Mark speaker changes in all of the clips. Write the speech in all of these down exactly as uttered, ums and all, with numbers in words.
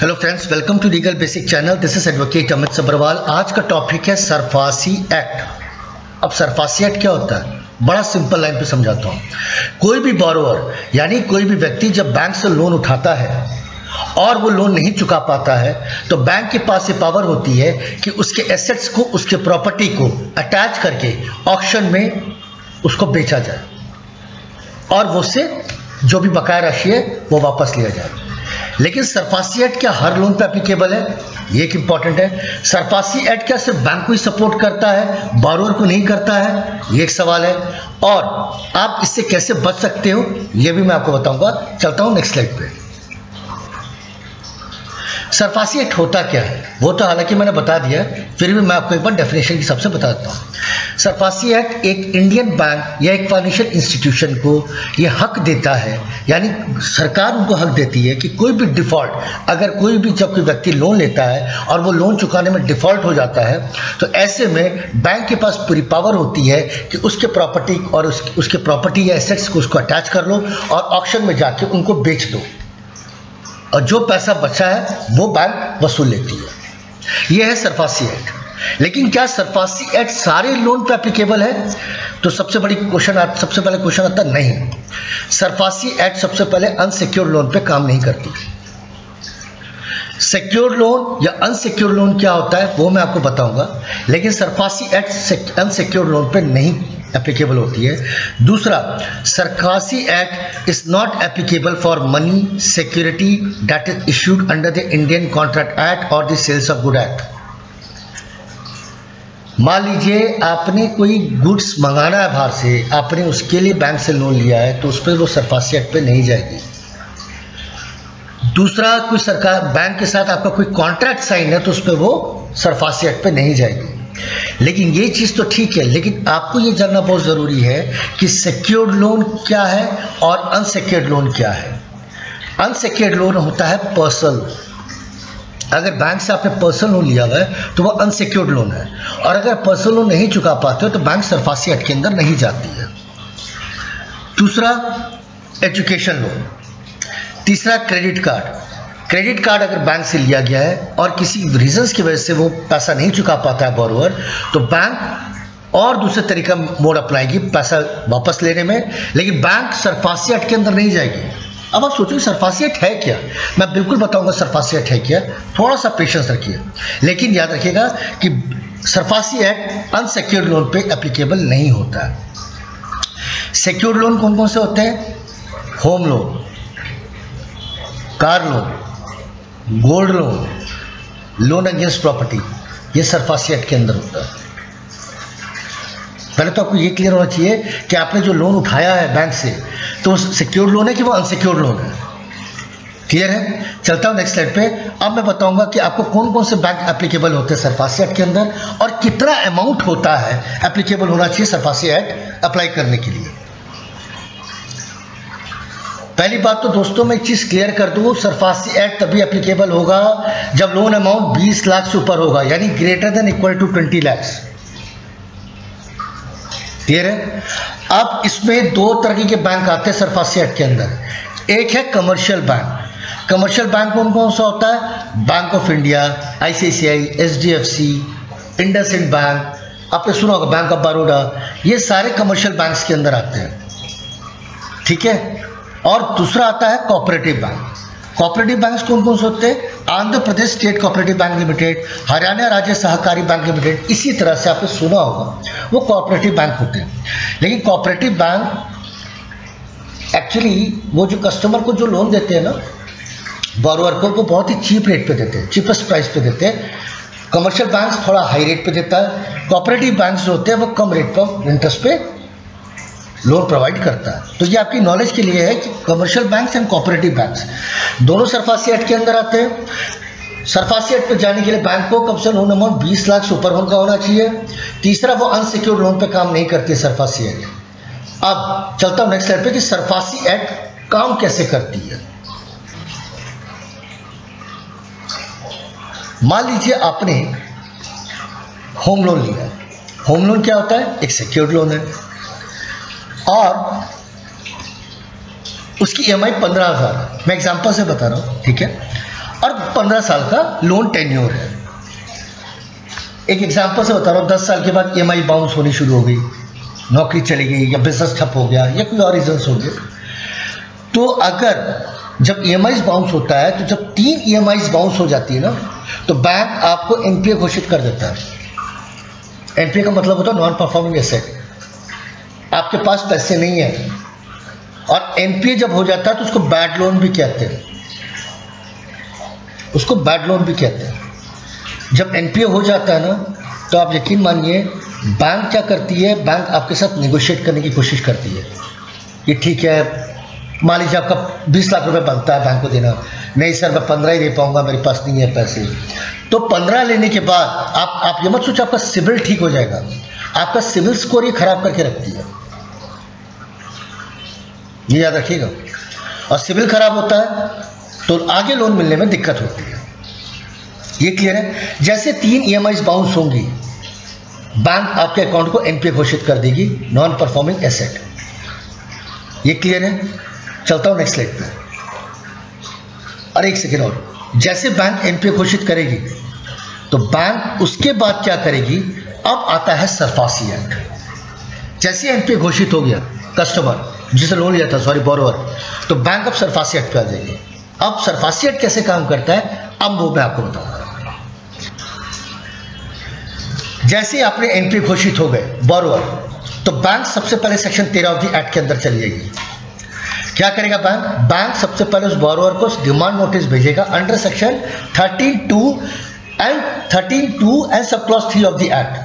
Speaker 1: Hello friends, welcome to legal basic channel. This is advocate Amit Sabharwal. आज का topic है SARFAESI act. अब SARFAESI act क्या होता है, बड़ा सिंपल लाइन पे समझाता हूँ। कोई भी बोरोवर यानी कोई भी व्यक्ति जब बैंक से लोन उठाता है और वो लोन नहीं चुका पाता है तो बैंक के पास ये पावर होती है कि उसके एसेट्स को, उसके प्रॉपर्टी को अटैच करके ऑक्शन में उसको बेचा जाए और वो से जो भी बकाया राशि है वो वापस लिया जाए। लेकिन सरफासी एक्ट क्या हर लोन पे एप्लीकेबल है, ये एक इंपॉर्टेंट है। सरफासी एक्ट क्या सिर्फ बैंक को ही सपोर्ट करता है, बोरोवर को नहीं करता है, ये एक सवाल है। और आप इससे कैसे बच सकते हो ये भी मैं आपको बताऊंगा। चलता हूं नेक्स्ट स्लाइड पे। सरफासी एक्ट होता क्या है वो तो हालांकि मैंने बता दिया, फिर भी मैं आपको एक बार डेफिनेशन के हिसाब से बता देता हूँ। सरफासी एक्ट एक इंडियन बैंक या एक फाइनेंशियल इंस्टीट्यूशन को ये हक देता है, यानी सरकार उनको हक देती है कि कोई भी डिफॉल्ट, अगर कोई भी जब कोई व्यक्ति लोन लेता है और वो लोन चुकाने में डिफॉल्ट हो जाता है तो ऐसे में बैंक के पास पूरी पावर होती है कि उसके प्रॉपर्टी और उस, उसके प्रॉपर्टी या एसेट्स को उसको अटैच कर लो और ऑक्शन में जाके उनको बेच दो और जो पैसा बचा है वो बैंक वसूल लेती है। यह है सरफासी एक्ट। लेकिन क्या सरफासी एक्ट सारे लोन पे एप्लीकेबल है? तो सबसे बड़ी क्वेश्चन सबसे पहले क्वेश्चन आता है नहीं। सरफासी एक्ट सबसे पहले अनसिक्योर्ड लोन पे काम नहीं करती। सिक्योर्ड लोन या अनसिक्योर्ड लोन क्या होता है वो मैं आपको बताऊंगा, लेकिन सरफासी एक्ट अनसिक्योर्ड लोन पे नहीं एप्लीकेबल होती है। दूसरा, SARFAESI act is not applicable for money security that is issued under the Indian contract act और the sales of good act. मान लीजिए आपने कोई गुड्स मंगाना है बाहर से, आपने उसके लिए बैंक से लोन लिया है तो उस पर वो सरफासी एक्ट पे नहीं जाएगी। दूसरा, कोई सरकार बैंक के साथ आपका कोई कॉन्ट्रैक्ट साइन है तो उस पर वो सरफासी एक्ट पे नहीं जाएगी। लेकिन ये चीज तो ठीक है, लेकिन आपको ये जानना बहुत जरूरी है कि सिक्योर्ड लोन क्या है और अनसिक्योर्ड लोन क्या है। अनसिक्योर्ड लोन होता है पर्सनल। अगर बैंक से आपने पर्सनल लोन लिया हुआ है तो वो अनसिक्योर्ड लोन है, और अगर पर्सनल लोन नहीं चुका पाते हो तो बैंक सरफासी एक्ट के अंदर नहीं जाती है। दूसरा, एजुकेशन लोन। तीसरा, क्रेडिट कार्ड। क्रेडिट कार्ड अगर बैंक से लिया गया है और किसी रीजंस की वजह से वो पैसा नहीं चुका पाता है बोरोवर, तो बैंक और दूसरे तरीका मोड अपनाएगी पैसा वापस लेने में, लेकिन बैंक सरफासी एक्ट के अंदर नहीं जाएगी। अब आप सोचो सरफासी एक्ट है क्या, मैं बिल्कुल बताऊंगा सरफासी एक्ट है क्या, थोड़ा सा पेशेंस रखिए। लेकिन याद रखिएगा कि सरफासी एक्ट अनसिक्योर्ड लोन पे एप्लीकेबल नहीं होता है। सिक्योर्ड लोन कौन कौन से होते हैं? Home loan, car loan, gold loan, loan against property, ये सरफासी एक्ट के अंदर होता है। पहले तो आपको ये क्लियर होना चाहिए कि आपने जो लोन उठाया है बैंक से तो सिक्योर्ड लोन है कि वो अनसिक्योर्ड लोन है। क्लियर है? चलता हूं नेक्स्ट स्लाइड पे। अब मैं बताऊंगा कि आपको कौन कौन से बैंक एप्लीकेबल होते हैं सरफासी एक्ट के अंदर और कितना अमाउंट होता है एप्लीकेबल होना चाहिए सरफासी एक्ट अप्लाई करने के लिए। पहली बात तो दोस्तों मैं एक चीज क्लियर कर दूं, सरफासी एक्ट तभी एप्लीकेबल होगा जब लोन अमाउंट बीस लाख से ऊपर होगा, यानी ग्रेटर देन इक्वल टू बीस लाख। क्लियर है? अब इसमें दो तरह के बैंक आते हैं सरफासी एक्ट के अंदर। एक है कमर्शियल बैंक। कमर्शियल बैंक कौन कौन सा होता है? Bank of India, ICICI, HDFC, IndusInd bank, आपने सुना होगा बैंक ऑफ बड़ौदा, ये सारे कमर्शियल बैंक्स के अंदर आते हैं। ठीक है? और दूसरा आता है कोऑपरेटिव बैंक। कोऑपरेटिव बैंक्स कौन कौन से होते हैं? Andhra Pradesh state cooperative bank limited, Haryana राज्य सहकारी बैंक लिमिटेड, इसी तरह से आपने सुना होगा वो कोऑपरेटिव बैंक होते हैं। लेकिन कोऑपरेटिव बैंक एक्चुअली वो जो कस्टमर को जो लोन देते हैं ना, बोरोवर को, वो बहुत ही चीप रेट पे देते हैं, चीपेस्ट प्राइस पे देते हैं। कमर्शियल बैंक थोड़ा हाई रेट पे देता है, कोऑपरेटिव बैंक जो होते हैं वो कम रेट पर इंटरेस्ट पे लोन प्रोवाइड करता है। तो ये आपकी नॉलेज के लिए है कि commercial banks and cooperative banks दोनों सरफासी एक्ट के अंदर आते हैं। सरफासी एक्ट पे जाने के लिए बैंक को कम से कम लोन अमाउंट बीस लाख से ऊपर का होना चाहिए। तीसरा, वो अनसिक्योर्ड लोन पे काम नहीं करती है सरफासी एक्ट। अब चलता हूं नेक्स्ट स्लाइड पे कि सरफासी एक्ट काम कैसे करती है। मान लीजिए आपने होम लोन लिया। होम लोन क्या होता है? एक सिक्योर्ड लोन है और उसकी ई एम आई पंद्रह हजार, मैं एग्जाम्पल से बता रहा हूँ। ठीक है? और पंद्रह साल का लोन टेन्योर है। एक एग्जांपल से बता रहा हूँ, दस साल के बाद ई एम आई बाउंस होनी शुरू हो गई, नौकरी चली गई या बिजनेस ठप हो गया या कोई और रीजंस हो गए, तो अगर जब ई एम आई बाउंस होता है, तो जब तीन ई एम आई बाउंस हो जाती है ना, तो बैंक आपको एन पी ए घोषित कर देता है। एन पी ए का मतलब होता है नॉन परफॉर्मिंग एसेट, आपके पास पैसे नहीं है। और एन पी ए जब हो जाता है तो उसको बैड लोन भी कहते हैं, उसको बैड लोन भी कहते हैं। जब एन पी ए हो जाता है ना, तो आप यकीन मानिए बैंक क्या करती है, बैंक आपके साथ नेगोशिएट करने की कोशिश करती है कि ठीक है, मान लीजिए आपका बीस लाख रुपए बनता है बैंक को देना, नहीं सर मैं पंद्रह ही दे पाऊंगा, मेरे पास नहीं है पैसे। तो पंद्रह लेने के बाद आप आप ये मत सोचो आपका सिविल ठीक हो जाएगा, आपका सिविल स्कोर ही खराब करके रखती है, ये याद रखिएगा। और सिविल खराब होता है तो आगे लोन मिलने में दिक्कत होती है, ये क्लियर है। जैसे तीन ई एम आई बाउंस होंगी, बैंक आपके अकाउंट को एन पी ए घोषित कर देगी, नॉन परफॉर्मिंग एसेट, ये क्लियर है। चलता हूं नेक्स्ट स्लाइड पे। और एक सेकेंड और, जैसे बैंक एन पी ए घोषित करेगी तो बैंक उसके बाद क्या करेगी, अब आता है सरफासी एक्ट। जैसे एन पी ए घोषित हो गया कस्टमर जिसे लोन लिया था, सॉरी बोरोवर, तो बैंक अब सरफासी एक्ट पे आ जाएगी। अब सरफासी एक्ट कैसे काम करता है, अब वो मैं आपको बताऊंगा। जैसे आपने एन पी ए घोषित हो गए बोरोवर, तो बैंक सबसे पहले सेक्शन तेरह ऑफ द एक्ट के अंदर चली जाएगी। क्या करेगा बैंक, बैंक सबसे पहले उस बोरोवर को डिमांड नोटिस भेजेगा under section thirteen two and thirteen two and sub clause three of the act,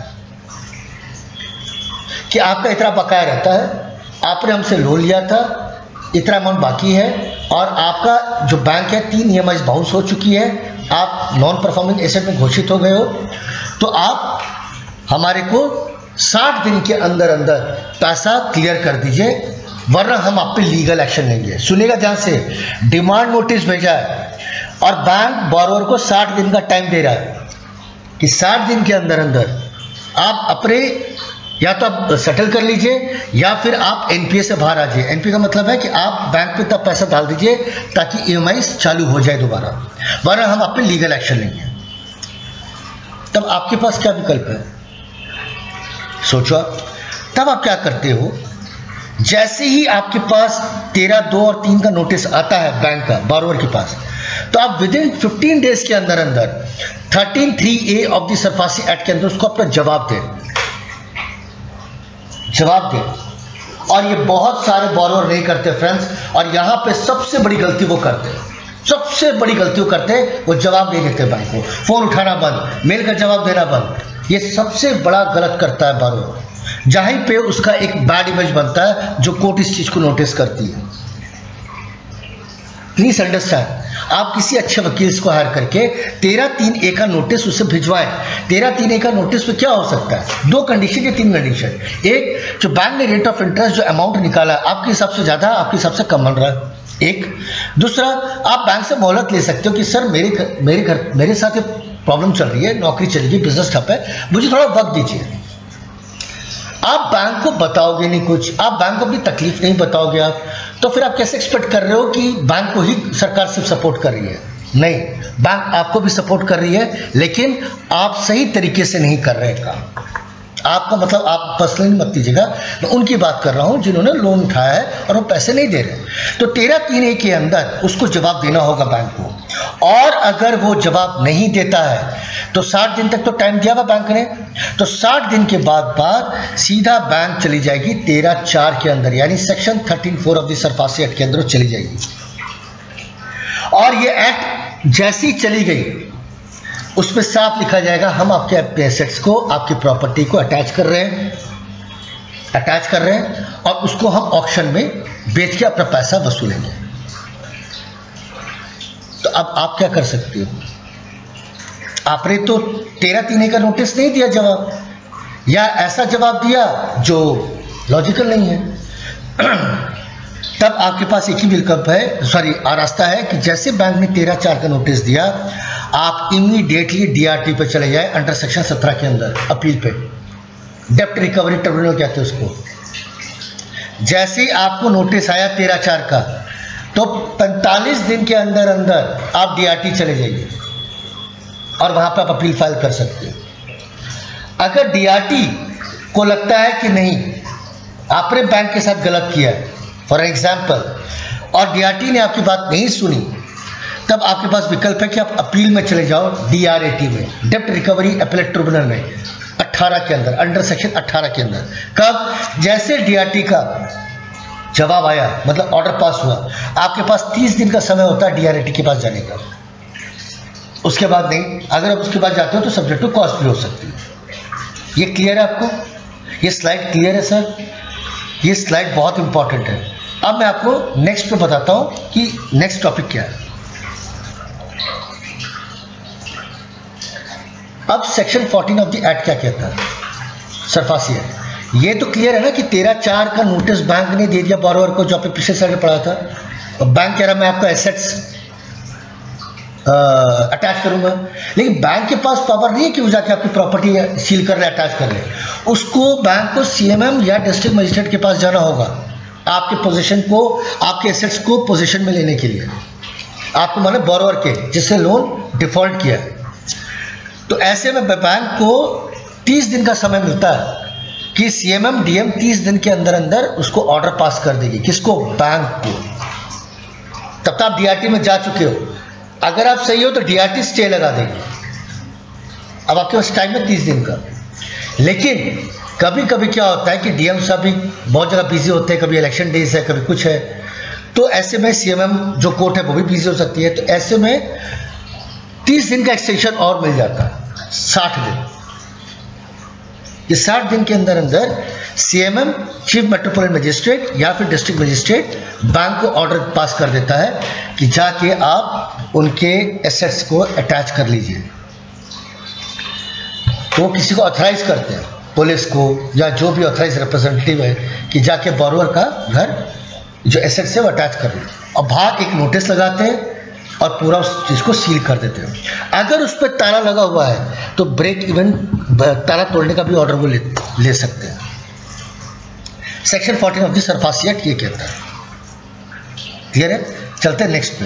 Speaker 1: कि आपका इतना बकाया रहता है, आपने हमसे लोन लिया था, इतना अमाउंट बाकी है, और आपका जो बैंक है तीन ई एम आई बाउंस हो चुकी है, आप नॉन परफॉर्मिंग एसेट में घोषित हो गए हो, तो आप हमारे को साठ दिन के अंदर अंदर पैसा क्लियर कर दीजिए, वरना हम आप पे लीगल एक्शन लेंगे। सुनिएगा ध्यान से, डिमांड नोटिस भेजा है और बैंक बोरोवर को साठ दिन का टाइम दे रहा है कि साठ दिन के अंदर अंदर आप अपने या तो आप सेटल कर लीजिए या फिर आप एन पी ए से बाहर आ जाइए। एन पी ए का मतलब है कि आप बैंक पे तब पैसा डाल दीजिए ताकि ई एम आई चालू हो जाए दोबारा, वरना हम आप पे लीगल एक्शन लेंगे। तब आपके पास क्या विकल्प है, सोचो आप। तब आप क्या करते हो, जैसे ही आपके पास तेरह दो और तीन का नोटिस आता है बैंक का बोरोवर के पास, तो आप विद इन फिफ्टीन डेज के अंदर अंदर thirteen three A of the SARFAESI act के अंदर उसको अपना जवाब दें, जवाब दें। और ये बहुत सारे बोरोवर नहीं करते फ्रेंड्स, और यहां पे सबसे बड़ी गलती वो करते हैं, सबसे बड़ी गलती वो करते हैं, वो जवाब नहीं देते बैंक को, फोन उठाना बंद, मेल का जवाब देना बंद, ये सबसे बड़ा गलत करता है बोरोवर। जहीं पे उसका एक बैड इमेज बनता है जो कोर्ट इस चीज को नोटिस करती है। प्लीज अंडरस्टैंड, आप किसी अच्छे वकील को हायर करके तेरह तीन ए का नोटिस उसे भिजवाएं। तेरह तीन ए का नोटिस पे क्या हो सकता है, दो कंडीशन या तीन कंडीशन। एक, जो बैंक ने रेट ऑफ इंटरेस्ट जो अमाउंट निकाला है आपके हिसाब से ज्यादा, आपके हिसाब से कम बन रहा है, एक। दूसरा, आप बैंक से मोहलत ले सकते हो कि सर मेरे मेरे घर मेरे साथ ये प्रॉब्लम चल रही है, नौकरी चली गई, बिजनेस ठप है, मुझे थोड़ा वक्त दीजिए। आप बैंक को बताओगे नहीं कुछ, आप बैंक को अपनी तकलीफ नहीं बताओगे आप, तो फिर आप कैसे एक्सपेक्ट कर रहे हो कि बैंक को ही सरकार सिर्फ सपोर्ट कर रही है? नहीं, बैंक आपको भी सपोर्ट कर रही है, लेकिन आप सही तरीके से नहीं कर रहे काम। आपका मतलब आप पर्सनली मत दीजिएगा, मैं उनकी बात कर रहा हूं जिन्होंने लोन उठाया है और वो पैसे नहीं दे रहे। तो तेरह तीन ए के अंदर उसको जवाब देना होगा बैंक को, और अगर वो जवाब नहीं देता है तो साठ दिन तक तो टाइम दिया हुआ बैंक ने, तो साठ दिन के बाद बाद सीधा बैंक चली जाएगी तेरह चार के अंदर, यानी section thirteen four of the SARFAESI act के अंदर चली जाएगी। और ये एक्ट जैसी चली गई उसमें साफ लिखा जाएगा, हम आपके एसेट्स को, आपकी प्रॉपर्टी को अटैच कर रहे हैं अटैच कर रहे हैं और उसको हम ऑक्शन में बेच के अपना पैसा वसूलेंगे। तो अब आप क्या कर सकते हो, आपने तो तेरह तीन का नोटिस नहीं दिया जवाब, या ऐसा जवाब दिया जो लॉजिकल नहीं है। तब आपके पास एक ही विकल्प है, सॉरी रास्ता है कि जैसे बैंक ने तेरह चार का नोटिस दिया, आप इमीडिएटली डी आर टी पे चले जाए अंडर सेक्शन सत्रह के अंदर, अपील पे, डेप्ट रिकवरी ट्रिब्यूनल कहते हैं उसको। जैसे ही आपको नोटिस आया तेरह चार का, तो पैंतालीस दिन के अंदर अंदर आप डीआरटी चले जाइए और वहां पर आप अपील फाइल कर सकते हो। अगर डीआरटी को लगता है कि नहीं आपने बैंक के साथ गलत किया है फॉर एग्जाम्पल, और डीआरटी ने आपकी बात नहीं सुनी, तब आपके पास विकल्प है कि आप अपील में चले जाओ डीआरएटी में, डेब्ट रिकवरी अपीलेट ट्रिब्यूनल में अठारह के अंदर, अंडर सेक्शन अठारह के अंदर। कब? जैसे डीआरटी का जवाब आया, मतलब ऑर्डर पास हुआ, आपके पास तीस दिन का समय होता है डीआरएटी के पास जाने का। उसके बाद नहीं, अगर आप उसके बाद जाते हो तो सब्जेक्ट टू कॉस्ट भी हो सकती है। ये क्लियर है आपको? ये स्लाइड क्लियर है सर? ये स्लाइड बहुत इंपॉर्टेंट है। अब मैं आपको नेक्स्ट पे बताता हूं कि नेक्स्ट टॉपिक क्या है। अब section fourteen of the act क्या कहता है? SARFAESI act. ये तो क्लियर है ना कि तेरह चार का नोटिस बैंक ने दे दिया बोरोवर को, जो आपने पिछले साल में पढ़ा था, और बैंक कह रहा मैं आपका एसेट्स अटैच करूंगा, लेकिन बैंक के पास पावर नहीं है कि वो जाके आपकी प्रॉपर्टी सील कर ले, अटैच कर ले। उसको बैंक को सीएमएम या डिस्ट्रिक्ट मजिस्ट्रेट के पास जाना होगा आपके पोजीशन को, आपके एसेट्स को पोजीशन में लेने के लिए, आपको माने बोरोवर के जिससे लोन डिफॉल्ट किया। तो ऐसे में बैंक को तीस दिन का समय मिलता है कि सीएमएम डीएम तीस दिन के अंदर अंदर उसको ऑर्डर पास कर देगी। किसको? बैंक को। तब तक आप डीआरटी में जा चुके हो। अगर आप सही हो तो डीआरटी स्टे लगा देगी। अब आपके पास टाइम है तीस दिन का। लेकिन कभी कभी क्या होता है कि डीएम साहब भी बहुत जगह बिजी होते हैं, कभी इलेक्शन डेज है, कभी कुछ है, तो ऐसे में सीएमएम जो कोर्ट है वो भी बिजी हो सकती है। तो ऐसे में तीस दिन का एक्सटेंशन और मिल जाता है, साठ दिन। ये साठ दिन के अंदर अंदर सीएमएम चीफ मेट्रोपॉलिटन मजिस्ट्रेट या फिर डिस्ट्रिक्ट मजिस्ट्रेट बैंक को ऑर्डर पास कर देता है कि जाके आप उनके एसेट्स को अटैच कर लीजिए। तो किसी को ऑथराइज करते हैं, पुलिस को या जो भी ऑथराइज रिप्रेजेंटेटिव है, कि जाके बोरोवर का घर जो एसेट्स है वो अटैच कर ले, और बाहर एक नोटिस लगाते हैं और पूरा उस चीज़ को सील कर देते हैं। अगर उस पर ताला लगा हुआ है तो ब्रेक इवन ताला तोड़ने का भी ऑर्डर वो ले, ले सकते हैं। Section fourteen of the SARFAESI act ये कहता है। क्लियर है? चलते हैं नेक्स्ट पे।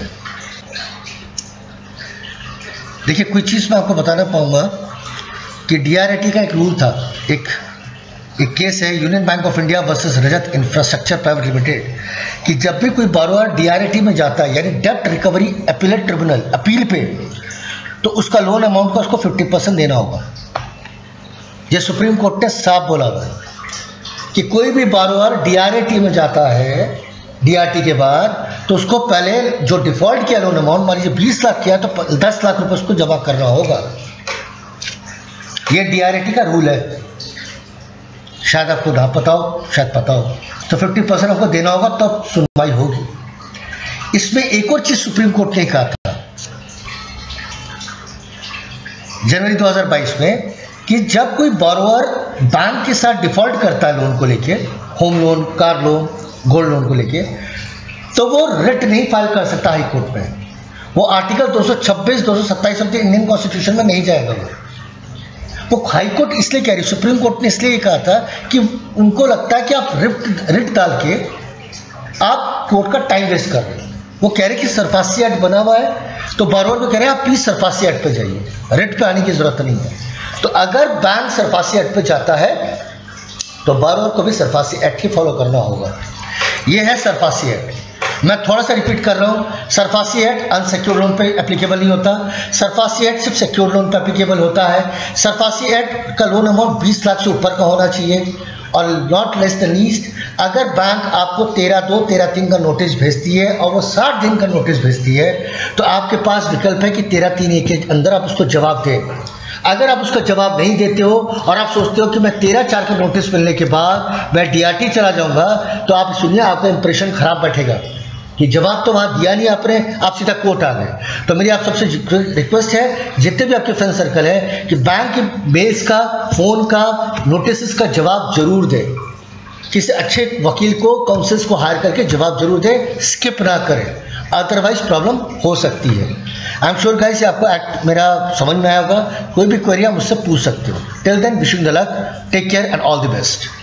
Speaker 1: देखिए कोई चीज़ मैं आपको बताना पाऊंगा कि डीआरएटी का एक रूल था, एक एक केस है union bank of India versus Rajat infrastructure private limited, कि जब भी कोई बोरोवर डीआरएटी में जाता है, यानी डेब्ट रिकवरी अपीलेट ट्रिब्यूनल, अपील पे, तो उसका लोन अमाउंट का उसको फिफ्टी परसेंट देना होगा। ये सुप्रीम कोर्ट ने साफ बोला हुआ है कि कोई भी बोरोवर डीआरएटी में जाता है डीआरटी के बाद, तो उसको पहले जो डिफॉल्ट किया लोन अमाउंट, मान लीजिए बीस लाख किया तो दस लाख रुपए उसको जमा करना होगा। ये डीआरएटी का रूल है, शायद आपको ना पता हो, शायद पता हो। तो पचास परसेंट आपको देना होगा तब तो सुनवाई होगी। इसमें एक और चीज सुप्रीम कोर्ट ने कहा था जनवरी दो हज़ार बाईस में, कि जब कोई बोरोवर बैंक के साथ डिफॉल्ट करता है लोन को लेके, home loan, car loan, gold loan को लेके, तो वो रिट नहीं फाइल कर सकता हाई कोर्ट में। वो आर्टिकल दो सौ छब्बीस दो सौ सत्ताईस ऑफ द इंडियन कॉन्स्टिट्यूशन में नहीं जाएगा। वो वो हाई कोर्ट इसलिए कह रही, सुप्रीम कोर्ट ने इसलिए कहा था कि उनको लगता है कि आप रिट रिट डाल के आप कोर्ट का टाइम वेस्ट कर रहे हैं। वो कह रहे कि सरफासी एक्ट बना हुआ है, तो बोरोवर को कह रहे हैं आप प्लीज सरफासी एक्ट पे जाइए, रिट पे आने की जरूरत नहीं है। तो अगर बैंक सरफासी एक्ट पे जाता है तो बोरोवर को भी सरफासी एक्ट ही फॉलो करना होगा। ये है सरफासी एक्ट। मैं थोड़ा सा रिपीट कर रहा हूँ, सरफासी एक्ट अनसिक्योर्ड लोन पे एप्लीकेबल नहीं होता, सरफासी एक्ट सिर्फ सिक्योर्ड लोन पे एप्लीकेबल होता है। सरफासी एक्ट का लोन अमाउंट बीस लाख से ऊपर का होना चाहिए और नॉट लेस देन लीस्ट। अगर बैंक आपको तेरह दो तेरह तीन का नोटिस भेजती है और वो साठ दिन का नोटिस भेजती है, तो आपके पास विकल्प है कि तेरह तीन एक के अंदर आप उसको जवाब दें। अगर आप उसका जवाब नहीं देते हो और आप सोचते हो कि मैं तेरह चार का नोटिस मिलने के बाद मैं डीआरटी चला जाऊंगा, तो आप सुनिए आपका इंप्रेशन खराब बैठेगा कि जवाब तो वहां दिया नहीं आपने, आप सीधा कोर्ट आ गए। तो मेरी आप सबसे रिक्वेस्ट है, जितने भी आपके फ्रेंड सर्कल है, कि बैंक के मेल्स का, फोन का, नोटिस का जवाब जरूर दे। किसी अच्छे वकील को, काउंसिल्स को हायर करके जवाब जरूर दे, स्किप ना करें, अदरवाइज प्रॉब्लम हो सकती है। आई एम श्योर गाइस आपको एक्ट मेरा समझ में आया होगा। कोई भी क्वेरी आप मुझसे पूछ सकते हो। Till then wishing the luck, take care and all the best.